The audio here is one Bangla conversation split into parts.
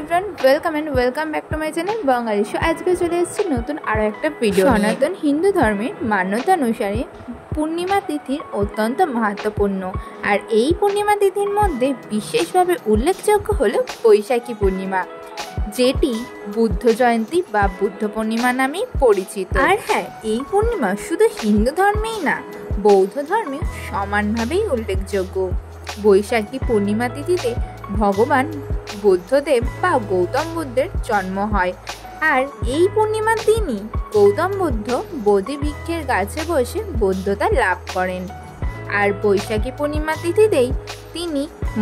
Everyone welcome and welcome back to my channel Bengali show. आज के चले एसेछि नतून आरो एकटा भिडियो। सनातन हिंदू धर्मेर मान्यता अनुसारे पूर्णिमा तिथिर अत्यंत महत्वपूर्ण और এই पूर्णिमा तिथिर मध्य विशेषभावे उल्लेखযোগ্য हलो बैशाखी पूर्णिमा, जेटी बुद्ध जयंती बा बुद्ध पूर्णिमा नामे परिचित। और हाँ, এই पूर्णिमा शुधु हिंदू धर्मेई ना बौद्ध धर्मे समानभावेई उल्लेखযোग्য। बैशाखी पूर्णिमा तिथिते भगवान बुद्धदेव बा गौतम बुद्धेर जन्म हय और এই পূর্ণিমার দিনই গৌতম বুদ্ধ বোধি বৃক্ষের গাছে বসে বৌদ্ধতা লাভ করেন। আর বৈশাখী পূর্ণিমা তিথিতেই তিনি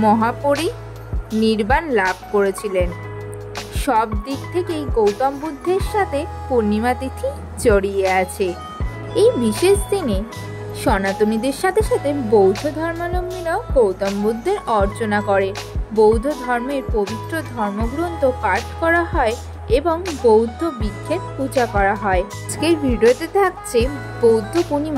মহাপরিনির্বাণ লাভ করেছিলেন। সব দিক থেকেই গৌতম বুদ্ধের সাথে পূর্ণিমা তিথি জড়িয়ে আছে। এই বিশেষ দিনে সনাতনীদের সাথে সাথে বৌদ্ধ ধর্মাবলম্বীরাও গৌতম বুদ্ধের অর্চনা করে। বৌদ্ধ ধর্মের পবিত্র ধর্মগ্রন্থ পাঠ করা হয় এবং বৌদ্ধ বৃক্ষের পূজা করা হয়। আজকের ভিডিওতে থাকছে বৌদ্ধ পূর্ণিমা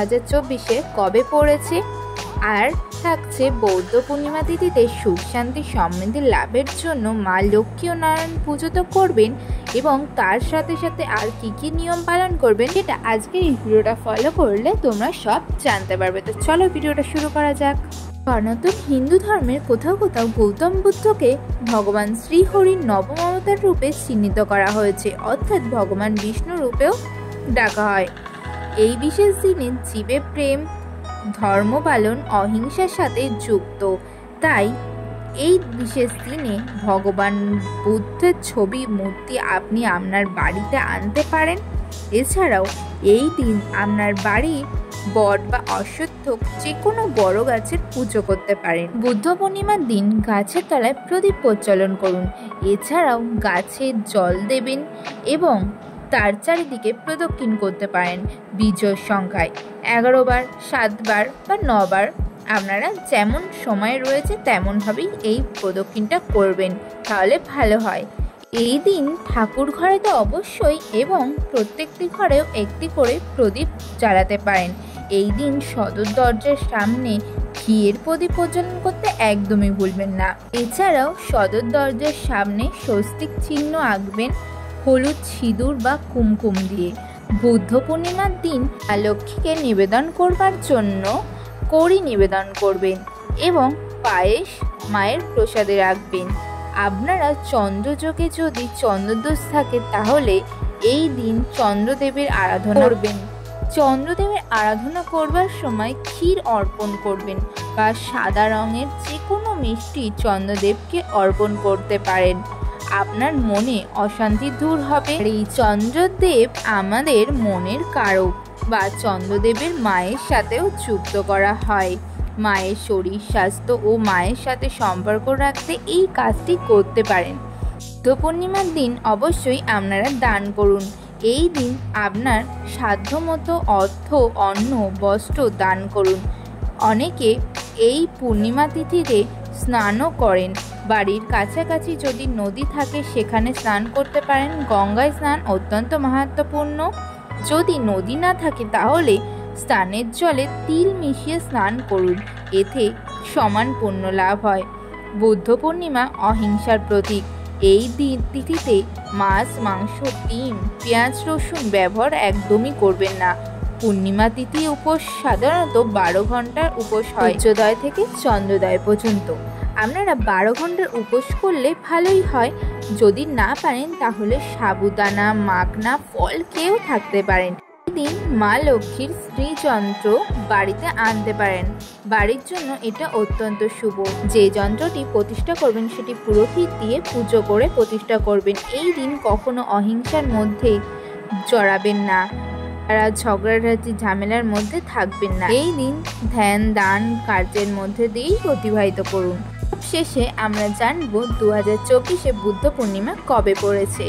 2024 কবে পড়েছে, আর থাকছে বৌদ্ধ পূর্ণিমা তিথিতে সুখ শান্তি সমৃদ্ধি লাভের জন্য মা লক্ষ্মী ও নারায়ণ পুজো তো করবেন এবং তার সাথে সাথে আর কি নিয়ম পালন করবেন সেটা আজকের এই ভিডিওটা ফলো করলে তোমরা সব জানতে পারবে। তো চলো ভিডিওটা শুরু করা যাক। সনাতন হিন্দু ধর্মের কোথাও কোথাও গৌতম বুদ্ধকে ভগবান শ্রীহরির নবম অবতার রূপে চিহ্নিত করা হয়েছে, অর্থাৎ ভগবান বিষ্ণু রূপেও ডাকা হয়। এই বিশেষ দিনে জীবে প্রেম, ধর্ম পালন, অহিংসার সাথে যুক্ত। তাই এই বিশেষ দিনে ভগবান বুদ্ধের ছবি মূর্তি আপনি আপনার বাড়িতে আনতে পারেন। এছাড়াও এই দিন আপনার বাড়ি বট বা অশ্বত্থ যে কোনো বড় গাছের পুজো করতে পারেন। বুদ্ধ পূর্ণিমার দিন গাছের তলায় প্রদীপ প্রজ্বলন করুন। এছাড়াও গাছে জল দেবেন এবং তার চারিদিকে প্রদক্ষিণ করতে পারেন বিজোড় সংখ্যায় 11 বার, 7 বার বা 9 বার। আপনারা যেমন সময় রয়েছে তেমনভাবেই এই প্রদক্ষিণটা করবেন, তাহলে ভালো হয়। এই দিন ঠাকুর ঘরে তো অবশ্যই এবং প্রত্যেকটি ঘরেও একটি করে প্রদীপ জ্বালাতে পারেন। এই দিন সদর দরজার সামনে ঘিয়ের প্রদীপ প্রজ্বলন করতে একদমই ভুলবেন না। এছাড়াও সদর দরজার সামনে স্বস্তিক চিহ্ন আঁকবেন হলুদ সিঁদুর বা কুমকুম দিয়ে। বুদ্ধ পূর্ণিমার দিন মা লক্ষ্মীকে নিবেদন করবার জন্য কড়ি নিবেদন করবেন এবং পায়েস মায়ের প্রসাদে রাখবেন। আপনারা চন্দ্রযোগে যদি চন্দ্রদোষ থাকে তাহলে এই দিন চন্দ্রদেবের আরাধনা করবেন। চন্দ্রদেবের আরাধনা করবার সময় ক্ষীর অর্পণ করবেন বা সাদা রঙের যে কোনো মিষ্টি চন্দ্রদেবকে অর্পণ করতে পারেন। আপনার মনে অশান্তি দূর হবে। এই চন্দ্রদেব আমাদের মনের কারক বা চন্দ্রদেবের মায়ের সাথেও যুক্ত করা হয়। মায়ের শরীর স্বাস্থ্য ও মায়ের সাথে সম্পর্ক রাখতে এই কাজটি করতে পারেন। বুদ্ধ পূর্ণিমার দিন অবশ্যই আপনারা দান করুন। এই দিন আপনার সাধ্যমতো অর্থ, অন্ন, বস্ত্র দান করুন। অনেকে এই পূর্ণিমা তিথিতে স্নানও করেন। বাড়ির কাছাকাছি যদি নদী থাকে সেখানে স্নান করতে পারেন। গঙ্গায় স্নান অত্যন্ত মাহাত্ম্যপূর্ণ। যদি নদী না থাকে তাহলে স্নানের জলে তিল মিশিয়ে স্নান করুন, এতে সমান পুণ্য লাভ হয়। বুদ্ধ পূর্ণিমা অহিংসার প্রতীক। এই দিন তিথিতে মাছ, মাংস, ডিম, পেঁয়াজ, রসুন ব্যবহার একদমই করবেন না। পূর্ণিমা তিথি উপোস সাধারণত 12 ঘন্টার উপোস হয়, সূর্যোদয় থেকে চন্দ্রোদয় পর্যন্ত। আপনারা 12 ঘন্টার উপোস করলে ভালোই হয়। যদি না পারেন তাহলে সাবুদানা, মাখনা, ফল খেয়েও থাকতে পারেন। দিন মা লক্ষ্মীর শ্রীযন্ত্র বাড়িতে আনতে পারেন। বাড়ির জন্য এটা অত্যন্ত শুভ। যে যন্ত্রটি প্রতিষ্ঠা করবেন সেটি পুরোহিত দিয়ে পুজো করে প্রতিষ্ঠা করবেন। এই দিন কখনো অহিংসার মধ্যে জড়াবেন না, তারা ঝগড়াঝাটি ঝামেলার মধ্যে থাকবেন না। এই দিন ধ্যান দান কার্যের মধ্যে দিয়েই অতিবাহিত করুন। শেষে আমরা জানবো 2024 বুদ্ধ পূর্ণিমা কবে পড়েছে।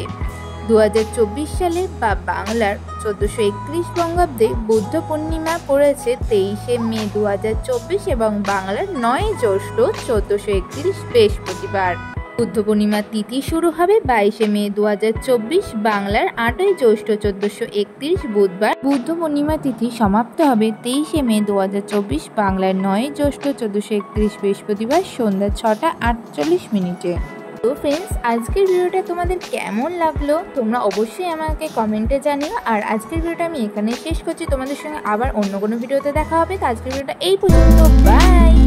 2024 সালে বা বাংলার 1431 বঙ্গাব্দে বুদ্ধ পূর্ণিমা পড়েছে 23শে মে 2024 এবং বাংলার 9 জ্যৈষ্ঠ 1431 বৃহস্পতিবার। বুদ্ধ পূর্ণিমার তিথি শুরু হবে 22শে মে 2024, বাংলার 8ই জ্যৈষ্ঠ 1431 বুধবার। বুদ্ধ পূর্ণিমা তিথি সমাপ্ত হবে 23শে মে 2024, বাংলার 9ই জ্যৈষ্ঠ 1431 বৃহস্পতিবার সন্ধ্যা 6টা 48 মিনিটে। তো ফ্রেন্ডস, আজকের ভিডিওটা তোমাদের কেমন লাগলো তোমরা অবশ্যই আমাকে কমেন্টে জানিও। আর আজকের ভিডিওটা আমি এখানে শেষ করছি, তোমাদের সঙ্গে আবার অন্য কোনো ভিডিওতে দেখা হবে। তো আজকের ভিডিওটা এই পর্যন্ত, বাই।